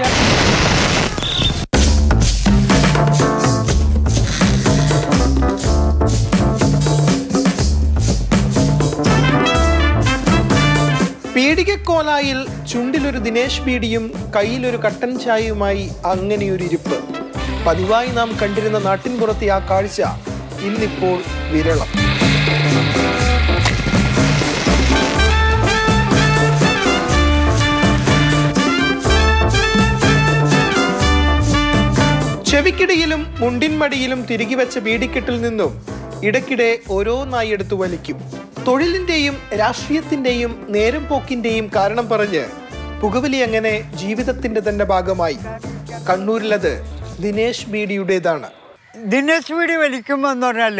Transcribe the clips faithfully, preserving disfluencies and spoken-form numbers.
പീടികക്കോലായിൽ ചുണ്ടിലൊരു ദിനേശ് ബീഡിയും കയ്യിലൊരു കട്ടൻ ചായയുമായി അങ്ങനെയൊരു ഇരിപ്പ്. പതിവായി നാം കണ്ടിരുന്ന നാട്ടിൻപുറത്തെ ആ കാഴ്ച ഇന്നിപ്പോൾ വിരളം. ചെവിക്കിടയിലും മുണ്ടിൻമടിയിലും തിരികെ വെച്ച ബീഡിക്കെട്ടിൽ നിന്നും ഇടയ്ക്കിടെ ഓരോന്നായി എടുത്തു വലിക്കും. തൊഴിലിന്റെയും രാഷ്ട്രീയത്തിന്റെയും നേരം പോക്കിന്റെയും കാരണം പറഞ്ഞ് പുകവലി അങ്ങനെ ജീവിതത്തിന്റെ തന്നെ ഭാഗമായി. കണ്ണൂരിലത് ദിനേശ് ബീഡിയുടേതാണ്. ദിനേശ് ബീഡി വലിക്കുമ്പോൾ എന്ന് പറഞ്ഞാൽ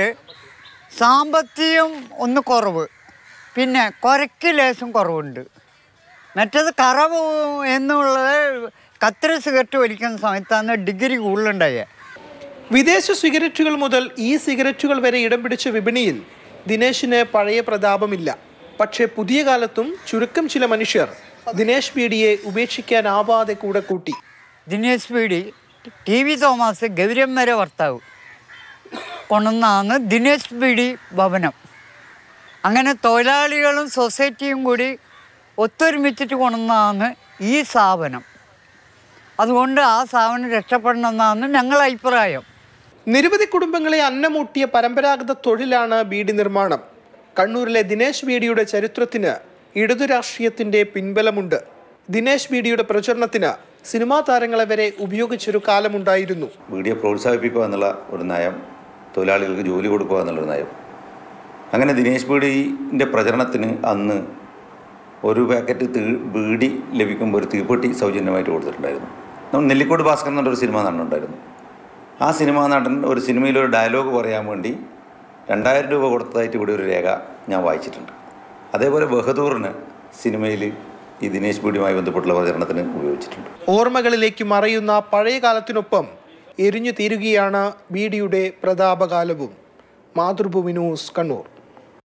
സാമ്പത്തികം ഒന്ന് കുറവ്, പിന്നെ കുരയ്ക്ക് ലേശം കുറവുണ്ട്. മറ്റേത് കറവ് എന്നുള്ളത് കത്തിരി സിഗരറ്റ് വലിക്കുന്ന സമയത്താണ് ഡിഗ്രി കൂടുതലുണ്ടായ. വിദേശ സിഗരറ്റുകൾ മുതൽ ഈ സിഗരറ്റുകൾ വരെ ഇടം പിടിച്ച വിപണിയിൽ ദിനേശിന് പഴയ പ്രതാപമില്ല. പക്ഷേ പുതിയ കാലത്തും ചുരുക്കം ചില മനുഷ്യർ ദിനേശ് ബീഡിയെ ഉപേക്ഷിക്കാനാവാതെ കൂടെ കൂട്ടി. ദിനേശ് ബീഡി ടി വി തോമസ് ഗൗരമ്മര ഭർത്താവ് കൊണ്ടുവന്നാണ് ദിനേശ് ബീഡി ഭവനം. അങ്ങനെ തൊഴിലാളികളും സൊസൈറ്റിയും കൂടി ഒത്തൊരുമിച്ചിട്ട് കൊണ്ടുവന്നാണ് ഈ സ്ഥാപനം. അതുകൊണ്ട് ആ സ്ഥാപനം രക്ഷപ്പെടണമെന്നാണ് ഞങ്ങളുടെ അഭിപ്രായം. നിരവധി കുടുംബങ്ങളെ അന്നമൂട്ടിയ പരമ്പരാഗത തൊഴിലാണ് ബീഡി നിർമ്മാണം. കണ്ണൂരിലെ ദിനേശ് ബീഡിയുടെ ചരിത്രത്തിന് ഇടതു രാഷ്ട്രീയത്തിന്റെ പിൻബലമുണ്ട്. ദിനേശ് ബീഡിയുടെ പ്രചരണത്തിന് സിനിമാ താരങ്ങളെ വരെ ഉപയോഗിച്ചൊരു കാലമുണ്ടായിരുന്നു. ബീഡിയെ പ്രോത്സാഹിപ്പിക്കുക എന്നുള്ള ഒരു നയം, തൊഴിലാളികൾക്ക് ജോലി കൊടുക്കുക എന്നുള്ളൊരു നയം. അങ്ങനെ ദിനേശ് ബീഡിൻ്റെ പ്രചരണത്തിന് അന്ന് ഒരു പാക്കറ്റ് തീ ബീഡി ലഭിക്കുമ്പോൾ ഒരു തീപ്പെട്ടി സൗജന്യമായിട്ട് കൊടുത്തിട്ടുണ്ടായിരുന്നു. നമ്മൾ നെല്ലിക്കോട് ഭാസ്കരൻ എന്നൊരു സിനിമാ നടനുണ്ടായിരുന്നു. ആ സിനിമാ നടൻ ഒരു സിനിമയിലൊരു ഡയലോഗ് പറയാൻ വേണ്ടി രണ്ടായിരം രൂപ കൊടുത്തതായിട്ട് ഇവിടെ ഒരു രേഖ ഞാൻ വായിച്ചിട്ടുണ്ട്. അതേപോലെ ബഹദൂറിന് സിനിമയിൽ ഈ ദിനേശ് ബീഡിയുമായി ബന്ധപ്പെട്ടുള്ള പ്രചരണത്തിന് ഉപയോഗിച്ചിട്ടുണ്ട്. ഓർമ്മകളിലേക്ക് മറയുന്ന പഴയ കാലത്തിനൊപ്പം എരിഞ്ഞു തീരുകയാണ് ബീഡിയുടെ പ്രതാപകാലവും. മാതൃഭൂമി ന്യൂസ്, കണ്ണൂർ.